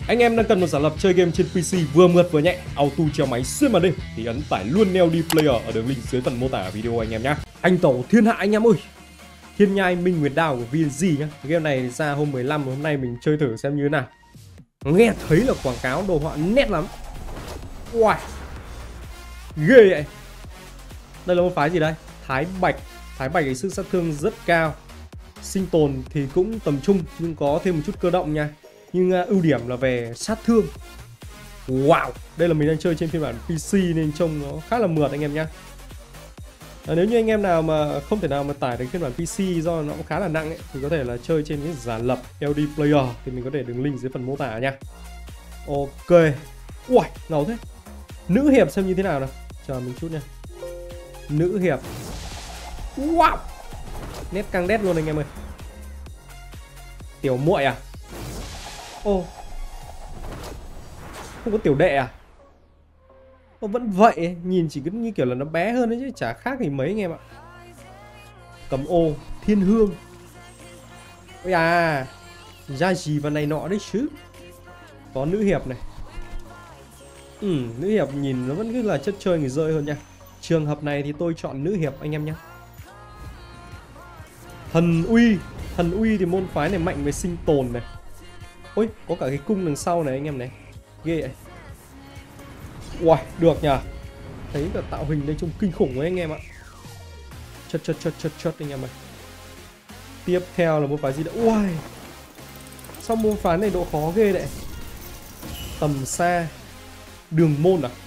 Anh em đang cần một giả lập chơi game trên PC vừa mượt vừa nhẹ, auto treo máy xuyên màn đêm thì ấn tải luôn Neo D Player ở đường link dưới phần mô tả video anh em nhé. Anh tẩu thiên hạ anh em ơi. Thiên nhai Minh Nguyệt Đao của VNG nhá. Game này ra hôm 15, hôm nay mình chơi thử xem như thế nào. Nghe thấy là quảng cáo đồ họa nét lắm. Wow, ghê vậy. Đây là một phái gì đây? Thái Bạch. Thái Bạch thì sức sát thương rất cao, sinh tồn thì cũng tầm trung nhưng có thêm một chút cơ động nha. Nhưng ưu điểm là về sát thương. Wow, đây là mình đang chơi trên phiên bản PC nên trông nó khá là mượt anh em nhé. Nếu như anh em nào mà không thể nào mà tải được phiên bản PC do nó cũng khá là nặng ấy, thì có thể là chơi trên cái giả lập LD Player, thì mình có để đường link dưới phần mô tả nha. Ok. Ui, ngầu thế. Nữ hiệp xem như thế nào nào. Chờ mình chút nha. Nữ hiệp. Wow, nét căng đét luôn anh em ơi. Tiểu muội à? Ô, không có tiểu đệ à? Ô, vẫn vậy, nhìn chỉ cứ như kiểu là nó bé hơn đấy chứ chả khác gì mấy anh em ạ. Cầm ô, thiên hương. Ôi à, ra gì vào này nọ đấy chứ. Có nữ hiệp này. Nữ hiệp nhìn nó vẫn cứ là chất chơi người rơi hơn nha. Trường hợp này thì tôi chọn nữ hiệp anh em nhé. Thần uy. Thần uy thì môn phái này mạnh về sinh tồn này. Ôi, có cả cái cung đằng sau này anh em này. Ghê vậy. Uầy, được nhờ. Thấy cả tạo hình đây trông kinh khủng với anh em ạ. Chất anh em ơi. Tiếp theo là môn phái gì đó. Uầy, sao môn phái này độ khó ghê đấy. Tầm xa. Đường môn à?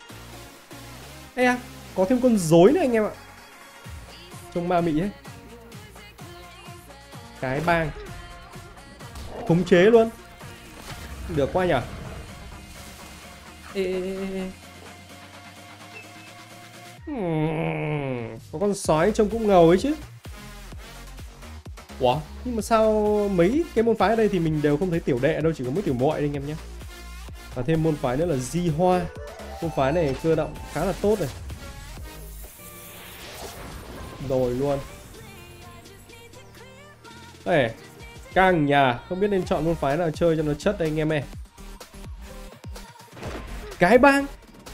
Ê à, có thêm con rối nữa anh em ạ. Trông ma mị ấy. Cái bang. Khống chế luôn. Được quá nhỉ. Có con sói trông cũng ngầu ấy chứ. Ủa, nhưng mà sao mấy cái môn phái ở đây thì mình đều không thấy tiểu đệ đâu, chỉ có mỗi tiểu muội anh em nhé. Và thêm môn phái nữa là Di Hoa. Môn phái này cơ động khá là tốt này. Rồi luôn. Ê, căng nhà, không biết nên chọn môn phái nào chơi cho nó chất đây anh em ơi. Cái bang.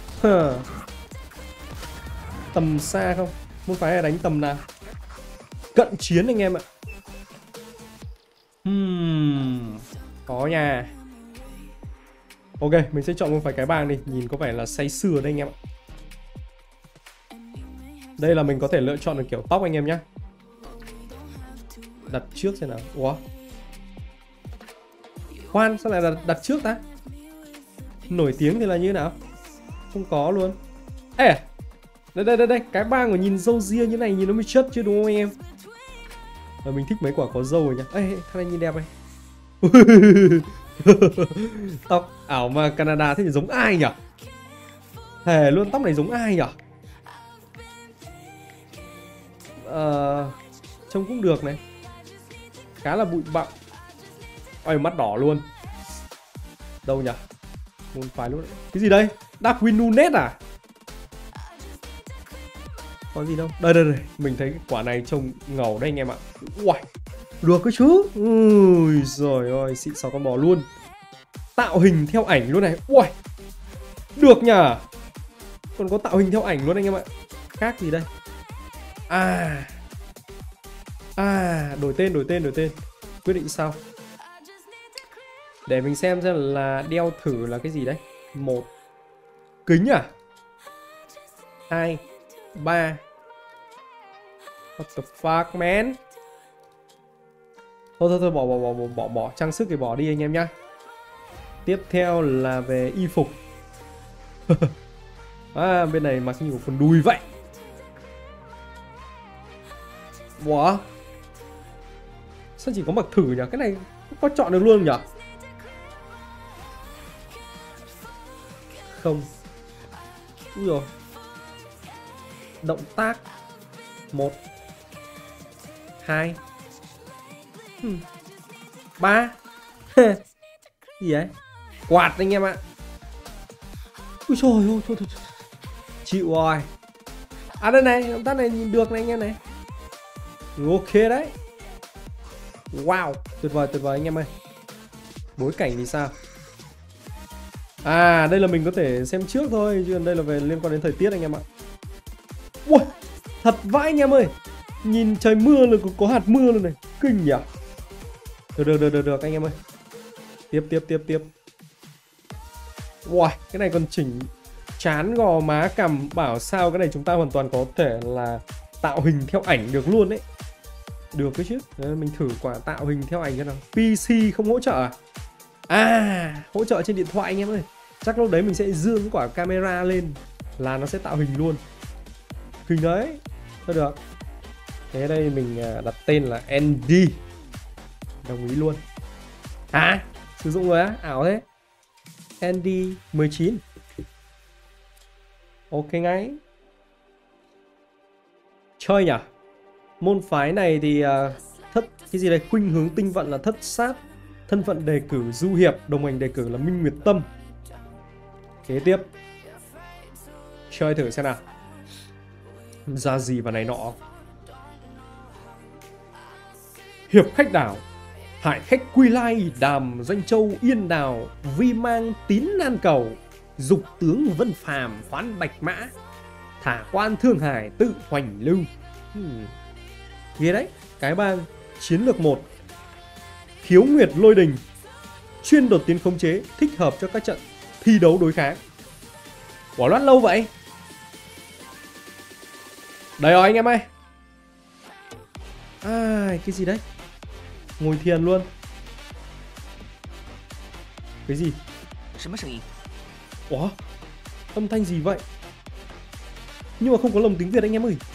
Tầm xa không? Môn phái này đánh tầm nào? Cận chiến anh em ạ. Có nhà. Ok, mình sẽ chọn môn phái cái bang đi. Nhìn có vẻ là say sưa đây anh em ạ. Đây là mình có thể lựa chọn được kiểu tóc anh em nhé. Đặt trước xem nào. Ủa, khoan, sao lại đặt trước ta? Nổi tiếng thì là như thế nào? Không có luôn. Ê, đây, cái bang của nhìn râu ria như này nhìn nó mới chất chứ đúng không anh em? Và mình thích mấy quả có râu rồi nhá. Ê, thằng này nhìn đẹp này. Tóc ảo mà Canada thế thì giống ai nhỉ? Thề luôn, tóc này giống ai nhỉ? Trông cũng được này. Khá là bụi bặm. Ôi, mắt đỏ luôn. Đâu nhỉ? Môn phái luôn đấy. Cái gì đây? Darkwing Nunet à? Có gì đâu. Đây. Mình thấy cái quả này trông ngầu đây anh em ạ. Uầy, được cái chứ. Ui giời ơi, xịn xò con bò luôn. Tạo hình theo ảnh luôn này. Uầy, được nhỉ. Còn có tạo hình theo ảnh luôn anh em ạ. Khác gì đây? Đổi tên. Quyết định sau. Để mình xem là đeo thử là cái gì đấy. 1 kính à? 2 3. What the fuck man. Thôi bỏ trang sức thì bỏ đi anh em nhá. Tiếp theo là về y phục. Bên này mặc như một phần đùi vậy. Ủa, sao chỉ có mặc thử nhỉ? Cái này có chọn được luôn nhỉ? Không. Úi dồi. Động tác 1 2 3. Gì đấy? Quạt anh em ạ. Ui trời ơi, thôi. Chịu rồi. Đây này, động tác này nhìn được này anh em này. Ok đấy. Wow, tuyệt vời anh em ơi. Bối cảnh thì sao? À đây là mình có thể xem trước thôi, chứ đây là về liên quan đến thời tiết anh em ạ. Ui, thật vãi anh em ơi. Nhìn trời mưa là có hạt mưa luôn này, kinh nhỉ. Được anh em ơi. Tiếp. Wow, cái này còn chỉnh chán gò má cằm, bảo sao cái này chúng ta hoàn toàn có thể là tạo hình theo ảnh được luôn đấy. Được cái chứ. Đấy, mình thử quả tạo hình theo ảnh cái nào. PC không hỗ trợ à? À, hỗ trợ trên điện thoại anh em ơi. Chắc lúc đấy mình sẽ dương cái quả camera lên là nó sẽ tạo hình luôn. Kinh đấy. Thôi được. Thế đây mình đặt tên là ND. Đồng ý luôn. À, sử dụng rồi á, ảo thế. ND 19. Ok ngay. Chơi nhỉ. Môn phái này thì thất cái gì đây, khuynh hướng tinh vận là thất sát, thân phận đề cử du hiệp, đồng hành đề cử là Minh Nguyệt Tâm. Kế tiếp chơi thử xem nào, ra gì vào này nọ. Hiệp khách đảo, hải khách quy lai, đàm doanh châu yên đào, vi mang tín nan cầu, dục tướng vân phàm hoán bạch mã, thả quan thương hải tự hoành lưu. Ghê đấy. Cái bang chiến lược 1, khiếu nguyệt lôi đình, chuyên đột tiến khống chế, thích hợp cho các trận thi đấu đối kháng. Quả loát lâu vậy. Đây rồi anh em ơi. À, cái gì đấy, ngồi thiền luôn. Cái gì? Ủa, âm thanh gì vậy? Nhưng mà không có lồng tiếng Việt anh em ơi.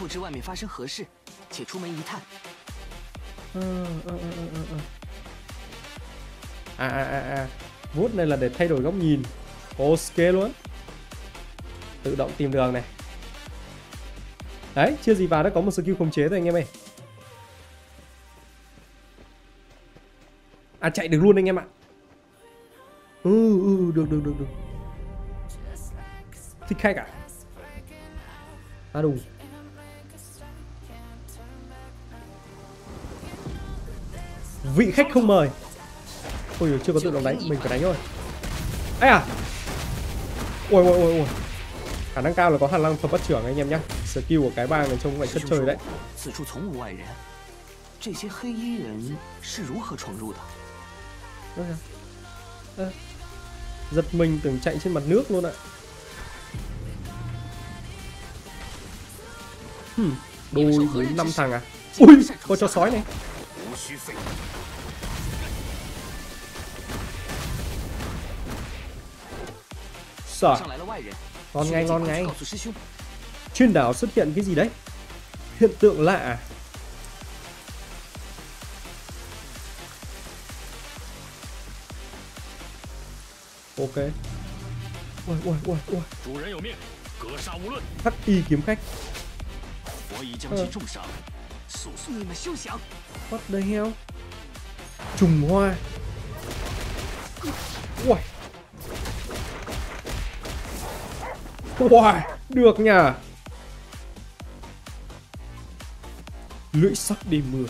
Vuốt này là để thay đổi góc nhìn. Ok luôn. Tự động tìm đường này. Đấy, chưa gì vào đã có một skill khống chế rồi anh em ơi. À, chạy được luôn anh em ạ. Được. Thích khách à? À đủ. Vị khách không mời. Ôi, chưa có tự động đánh, mình phải đánh thôi. Ấy à. Ôi. Khả năng cao là có Hàn Lăng Phật Bắt Trưởng anh em nhá. Skill của cái bang này trông vậy chất chơi đấy. Giật mình tưởng chạy trên mặt nước luôn ạ. Đôi 4-5 thằng à? Ui, có cho sói này. Sợ. Ngon ngay. Trên đảo xuất hiện cái gì đấy? Hiện tượng lạ à? Ok. Ôi. Hắc y kiếm khách. What the hell? Trùng hoa. Ui. Wow, được nhỉ. Lưỡi sắc đêm mưa.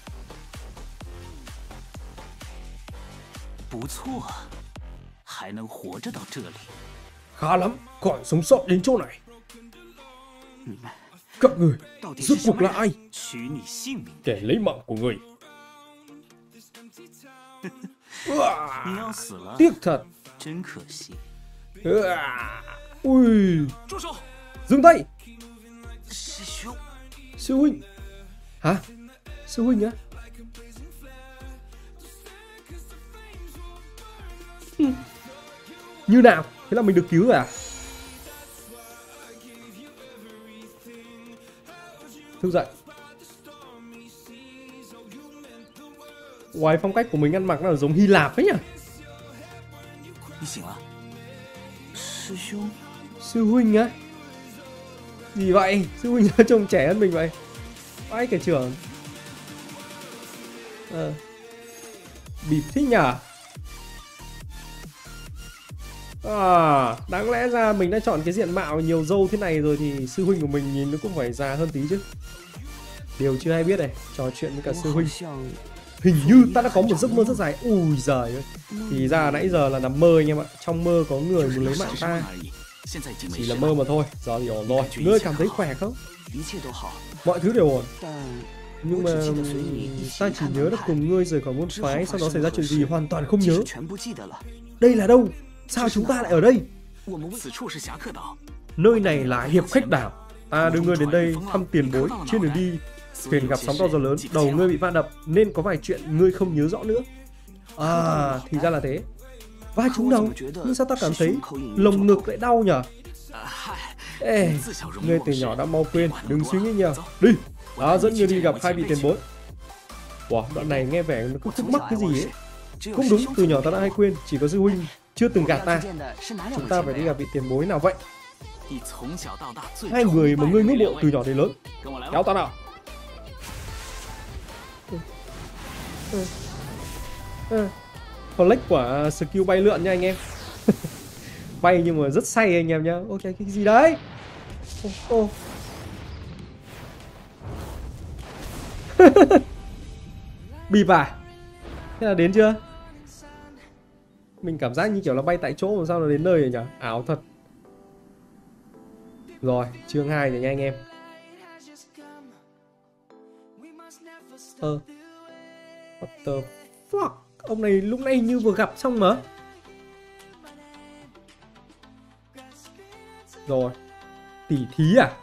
Khá lắm, còn sống sót đến chỗ này. Các người, rốt cuộc là ai? Kẻ lấy mạng của người. Tiếc thật. Ui, dừng tay. Sư huynh. Hả? Sư huynh á? Như nào? Thế là mình được cứu rồi à? Thức dậy. Ngoài phong cách của mình ăn mặc nó là giống Hy Lạp ấy nhỉ? Sư huynh á? Gì vậy? Sư huynh trông trẻ hơn mình vậy. Vãi cả trưởng. Bịp thích nhỉ? À, đáng lẽ ra mình đã chọn cái diện mạo nhiều râu thế này rồi thì sư huynh của mình nhìn nó cũng phải già hơn tí chứ. Điều chưa hay biết này, trò chuyện với cả sư huynh. Hình như ta đã có một giấc mơ rất dài. Ui giời ơi. Thì ra nãy giờ là nằm mơ anh em ạ. Trong mơ có người muốn lấy mạng ta. Chỉ là mơ mà thôi. Giờ thì ổn rồi. Ngươi cảm thấy khỏe không? Mọi thứ đều ổn. Nhưng mà ta chỉ nhớ được cùng ngươi rời khỏi môn phái. Sau đó xảy ra chuyện gì hoàn toàn không nhớ. Đây là đâu? Sao chúng ta lại ở đây? Nơi này là Hiệp Khách Đảo. Ta đưa ngươi đến đây thăm tiền bối. Trên đường đi thuyền gặp sóng to gió lớn, đầu ngươi bị va đập nên có vài chuyện ngươi không nhớ rõ nữa. À, thì ra là thế. Va trúng đầu, nhưng sao ta cảm thấy lồng ngực lại đau nhở? Ê, ngươi từ nhỏ đã mau quên, đừng suy nghĩ nhiều. Đi, đã dẫn ngươi đi gặp hai vị tiền bối. Wow, đoạn này nghe vẻ nó có khúc mắc cái gì ấy. Cũng đúng, từ nhỏ ta đã hay quên, chỉ có sư huynh chưa từng gạt ta. Chúng ta phải đi gặp vị tiền bối nào vậy? Hai người mà ngươi ngưỡng mộ từ nhỏ đến lớn. Kéo ta nào. Collect quả skill bay lượn nha anh em. Bay nhưng mà rất say anh em nhá. Ok, cái gì đấy? Bịp à? Thế là đến chưa? Mình cảm giác như kiểu là bay tại chỗ mà sao nó đến nơi rồi nhỉ? Ảo thật. Rồi, chương 2 rồi nha anh em. What the fuck? Ông này lúc nãy như vừa gặp xong mà. Rồi. Tỉ thí à?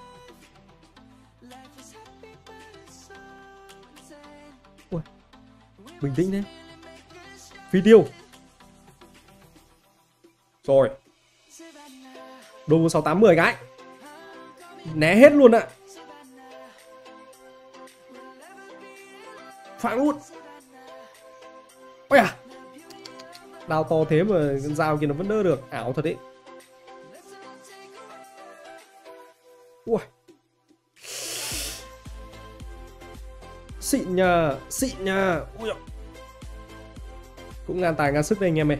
Ui, bình tĩnh đấy. Phi tiêu. Rồi. Đồ 6810 cái. Né hết luôn ạ. Phá luôn. Ôi à. Đao to thế mà con dao kia nó vẫn đỡ được. Ảo thật đấy. Ui. Xịn nha. Xịn nha. Ui à. Cũng ngàn tài ngàn sức đây anh em ơi.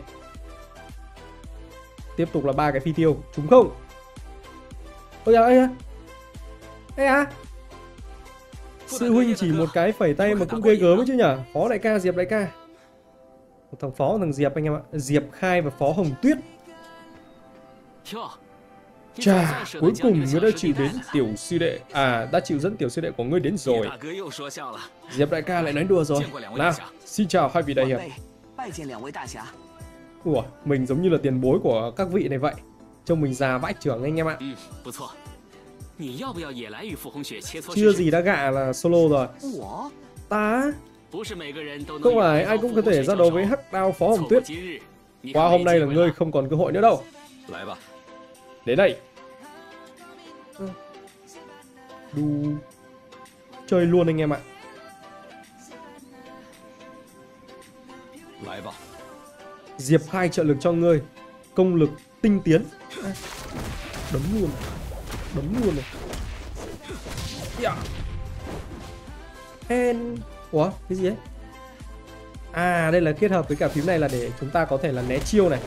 Tiếp tục là 3 cái phi tiêu. Trúng không? Ôi à, ôi à. Ê à. Sư huynh chỉ một cái phẩy tay mà cũng ghê gớm ấy chứ nhở. Phó đại ca, Diệp đại ca. Một thằng Phó, một thằng Diệp anh em ạ. Diệp Khai và Phó Hồng Tuyết. Chà, cuối cùng ngươi đã chịu đến tiểu sư đệ. À, đã chịu dẫn tiểu sư đệ của ngươi đến rồi. Diệp đại ca lại nói đùa rồi. Nào, xin chào hai vị đại hiệp. Ủa, mình giống như là tiền bối của các vị này vậy. Trông mình già vãi chưởng anh em ạ. Chưa gì đã gạ là solo rồi. Ta? Không phải ai cũng có thể ra đấu với Hắc Đao Phó Hồng Tuyết. Qua hôm nay là ngươi không còn cơ hội nữa đâu. Đến đây. Đu. Chơi luôn anh em ạ. Diệp Khai trợ lực cho ngươi. Công lực tinh tiến. Đấm luôn. Đấm luôn này. Ủa, cái gì ấy? À, đây là kết hợp với cả phím này là để chúng ta có thể là né chiêu này.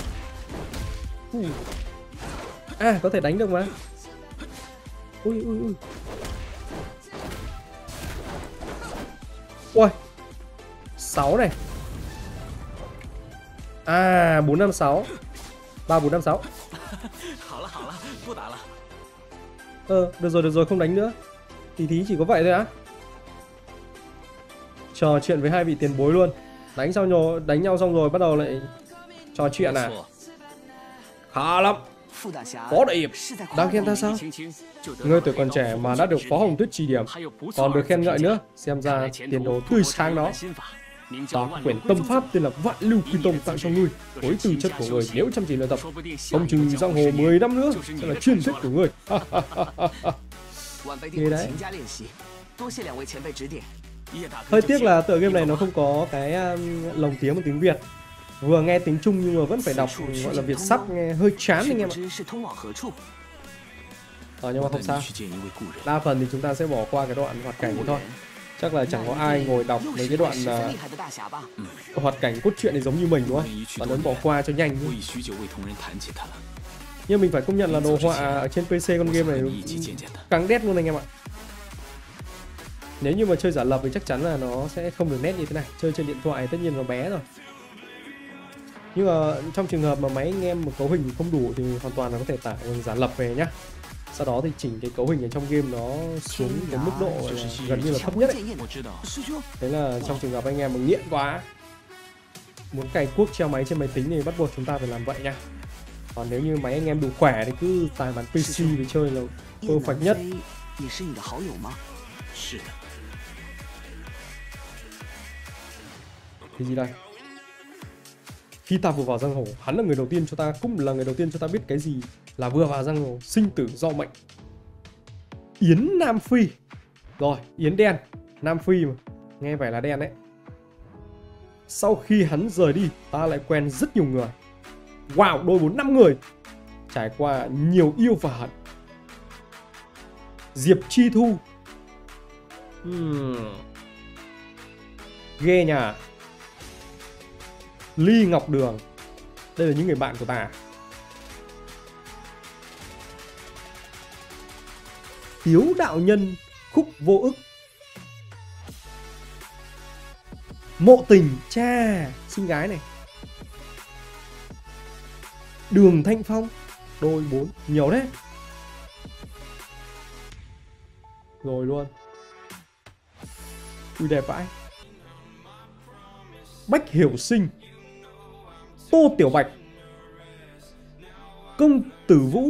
À, có thể đánh được mà. Ui, ui, ui. Ui. 6 này. À, 456. 3456. Được rồi, không đánh nữa. Tí thí chỉ có vậy thôi á. Trò chuyện với hai vị tiền bối luôn. Đánh nhau xong rồi bắt đầu lại trò chuyện à? Khá lắm. Phó đại hiệp, đang khen ta sao? Ngươi tuổi còn trẻ mà đã được Phó Hồng Tuyết chỉ điểm, còn được khen ngợi nữa, xem ra tiền đồ tươi sáng đó. Ta quyển tâm pháp tên là Vạn Lưu Quy Tông tặng cho ngươi. Với tư chất của ngươi nếu chăm chỉ luyện tập, không chừng giang hồ 10 năm nữa sẽ là truyền thuyết của ngươi. Nghe đấy. Hơi tiếc là tựa game này nó không có cái lồng tiếng bằng tiếng Việt. Vừa nghe tiếng Trung nhưng mà vẫn phải đọc gọi là Việt sắp, nghe hơi chán anh em ạ. Nhưng mà không sao. Đa phần thì chúng ta sẽ bỏ qua cái đoạn hoạt cảnh thôi. Chắc là chẳng có ai ngồi đọc mấy cái đoạn hoạt cảnh cốt truyện này giống như mình đúng không? Bạn ấn bỏ qua cho nhanh. Nhưng mình phải công nhận là đồ họa ở trên PC con game này càng đét luôn anh em ạ. Nếu như mà chơi giả lập thì chắc chắn là nó sẽ không được nét như thế này. Chơi trên điện thoại tất nhiên nó bé rồi. Nhưng mà trong trường hợp mà máy anh em mà cấu hình không đủ thì hoàn toàn là có thể tải giả lập về nhá. Sau đó thì chỉnh cái cấu hình ở trong game nó xuống cái mức độ gần như là thấp nhất ấy. Thế là trong trường hợp anh em mà nghiện quá, muốn cày cuốc treo máy trên máy tính thì bắt buộc chúng ta phải làm vậy nha. Còn nếu như máy anh em đủ khỏe thì cứ tải bản PC để chơi là perfect nhất. Cái gì đây? Khi ta vừa vào giang hồ, hắn là người đầu tiên cho ta, cũng là người đầu tiên cho ta biết cái gì là vừa vào giang hồ, sinh tử do mệnh. Yến Nam Phi. Rồi, Yến đen, Nam Phi mà, nghe vẻ là đen đấy. Sau khi hắn rời đi, ta lại quen rất nhiều người. Wow, đôi 4-5 người. Trải qua nhiều yêu và hận. Diệp Chi Thu. Ghê nhỉ. Ly Ngọc Đường. Đây là những người bạn của ta. Tiếu đạo nhân, Khúc Vô Ức. Mộ Tình, cha, xinh gái này. Đường Thanh Phong, đôi 4, nhiều đấy. Rồi luôn. Ui đẹp vãi. Bách Hiểu Sinh, Tô Tiểu Bạch, Công Tử Vũ,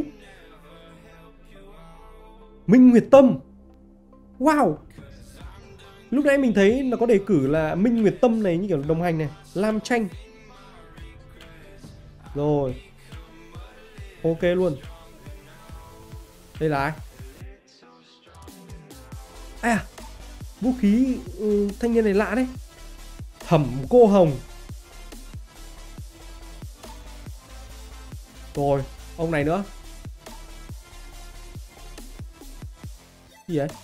Minh Nguyệt Tâm. Wow. Lúc nãy mình thấy nó có đề cử là Minh Nguyệt Tâm này như kiểu đồng hành này. Lam Tranh. Rồi. Ok luôn. Đây là ai? À, vũ khí thanh niên này lạ đấy. Thẩm Cô Hồng. Rồi, ông này nữa. Gì vậy?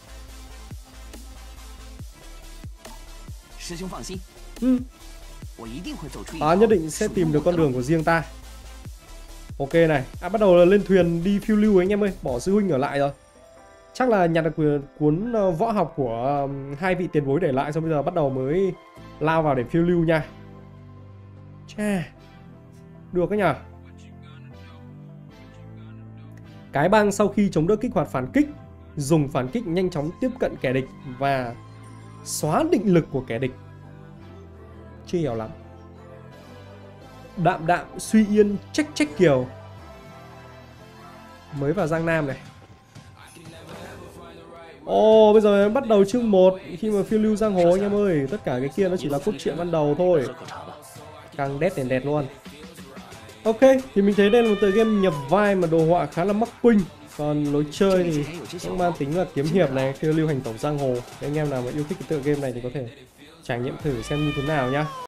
Ta nhất định sẽ tìm được con đường của riêng ta. Ok này, bắt đầu là lên thuyền đi phiêu lưu anh em ơi. Bỏ sư huynh ở lại rồi. Chắc là nhặt được cuốn võ học của hai vị tiền bối để lại. Xong bây giờ bắt đầu mới lao vào để phiêu lưu nha. Chà, được đấy nhỉ. Cái bang sau khi chống đỡ kích hoạt phản kích, dùng phản kích nhanh chóng tiếp cận kẻ địch và xóa định lực của kẻ địch. Chưa hiểu lắm. Đạm Đạm Suy Yên Trách Kiều. Mới vào Giang Nam này. Ồ, bây giờ bắt đầu chương 1 khi mà phiêu lưu giang hồ anh em ơi. Tất cả cái kia nó chỉ là cốt truyện ban đầu thôi. Càng đét đèn đẹp luôn. Ok, thì mình thấy đây là một tựa game nhập vai mà đồ họa khá là mắc pinh. Còn lối chơi thì cũng mang tính là kiếm hiệp này, phiêu lưu hành tẩu giang hồ. Nếu anh em nào mà yêu thích cái tựa game này thì có thể trải nghiệm thử xem như thế nào nhá.